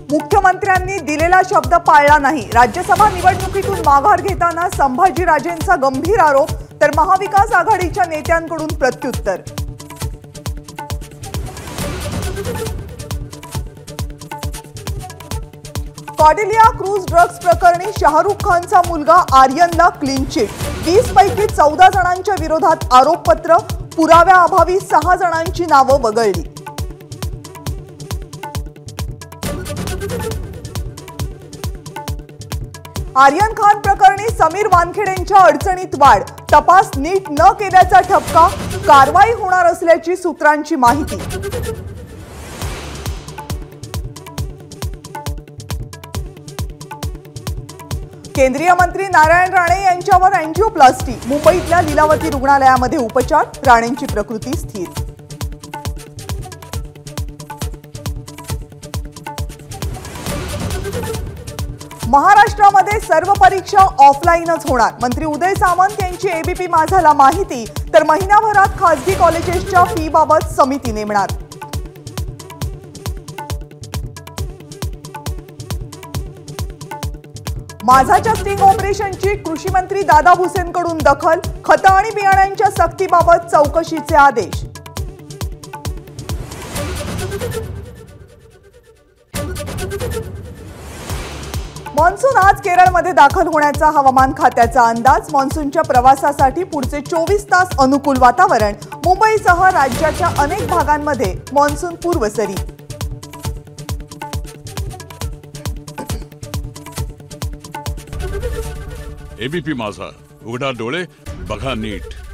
मुख्यमंत्र्यांनी दिलेला शब्द पाळला नाही। राज्यसभा निवडणुकीतून माघार घेताना संभाजीराजेंचा गंभीर आरोप, तर महाविकास आघाडीच्या नेत्यांकडून प्रत्युत्तर। कॉर्डेलिया क्रूज ड्रग्स प्रकरणी शाहरुख खानचा मुलगा आर्यनला क्लीन चिट। 20 पैकी 14 जणांच्या विरोधात आरोपपत्र, पुराव्याअभावी 6 जणांची नावं वगळली। आर्यन खान प्रकरणी समीर वानखेडेंच्या अडचणीत वाढ, तपास नीट न केल्याचा ठपका, कारवाई होणार असल्याची सूत्रांची माहिती। केंद्रीय मंत्री नारायण राणे यांच्यावर अँजिओप्लास्टी, मुंबईतल्या लीलावती रुग्णालयामध्ये उपचार, राणेंची प्रकृती स्थिर। महाराष्ट्रामध्ये सर्व परीक्षा ऑफलाईनच होणार, मंत्री उदय सामंत यांची एबीपी माझाला माहिती, तर महिनाभरात खासगी कॉलेजेसच्या फी बाबत समिती नेमणार। माझाच्या स्टिंग ऑपरेशनची कृषी मंत्री दादा भुसेंकडून दखल, खतं आणि बियाण्यांच्या सक्तीबाबत चौकशीचे आदेश। मॉन्सून आज केरळमध्ये दाखल होण्याचा हवामान खात्याचा अंदाज। मॉन्सूनच्या प्रवासासाठी पुढचे 24 तास अनुकूल वातावरण। मुंबईसह राज्याच्या अनेक भागांमध्ये मॉन्सून पूर्वसरी। एबीपी माझा, उघडा डोळे बघा नीट।